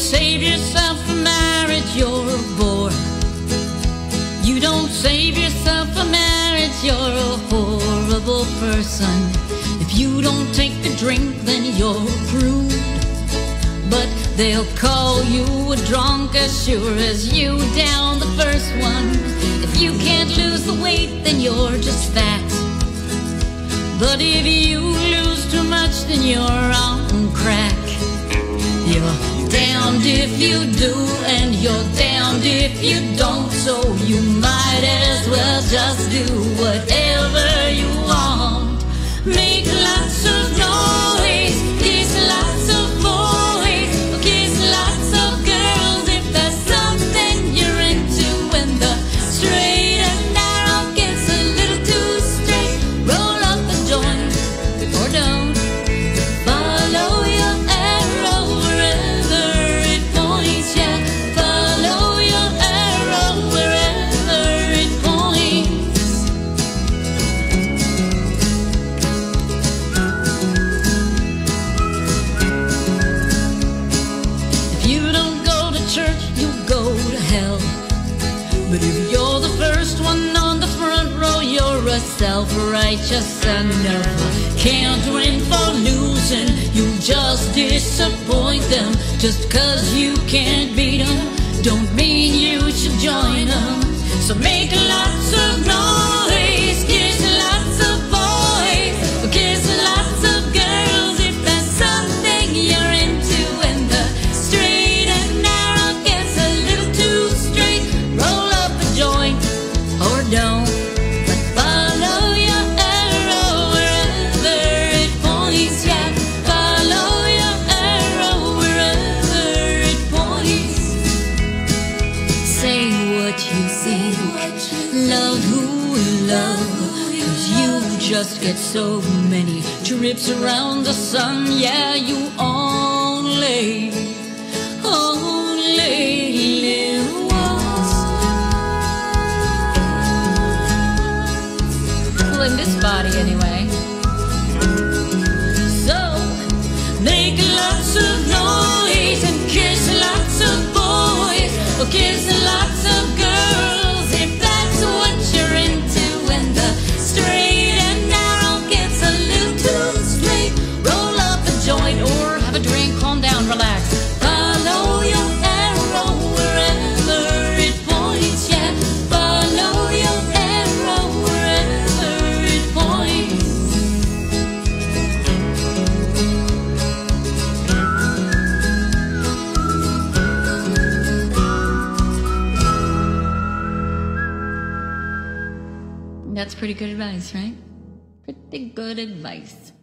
save yourself for marriage, you're a bore. You don't save yourself for marriage, you're a horrible person. If you don't take a drink, then you're a prude. But they'll call you a drunk as sure as you down the first one. If you can't lose the weight, then you're just fat. But if you lose too much, then you're on crack. You're damned if you do, and you're damned if you don't. So you might as well just do whatever you want. Make lots of noise, kiss lots of boys, kiss lots of girls if that's something you're into. When the straight and narrow gets a little too straight, roll up the joint or don't. Follow your arrow wherever it points, yeah. Follow your arrow wherever it points. If you don't go to church, you'll go to hell. But if you're the first one on the front row, you're a self-righteous enough. Can't win for losing, you just disappoint them. Just 'cause you can't beat them, don't mean you should join them. So make lots of noise, kiss lots of boys, kiss lots of girls if that's something you're into. And the straight and narrow gets a little too straight, roll up a joint or don't. But follow your arrow wherever it points, yeah. Follow your arrow wherever it points. Say what you think, love who you love, 'cause you just get so many trips around the sun. Yeah, you only live once. Well, in this body anyway. So make lots of noise and kiss lots of boys, or kiss lots of girls if that's what you're into. And the straight and narrow gets a little too straight, roll up a joint or have a drink, calm down, relax. Follow your arrow wherever it points, yeah. Follow your arrow wherever it points. That's pretty good advice, right? Pretty good advice.